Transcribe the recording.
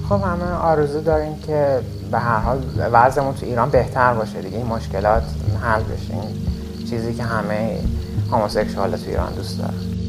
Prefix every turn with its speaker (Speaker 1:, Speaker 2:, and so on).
Speaker 1: خب همه آرزو داریم که به هر حال وضعمون تو ایران بهتر باشه دیگه، این مشکلات حل بشه، این چیزی که همه هموسکسوال‌ها تو ایران دوست دارن.